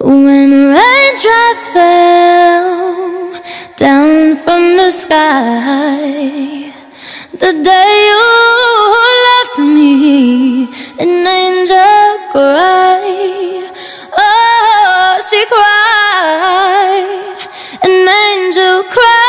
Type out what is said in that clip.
When raindrops fell down from the sky, the day you left me, an angel cried. Oh, she cried, an angel cried.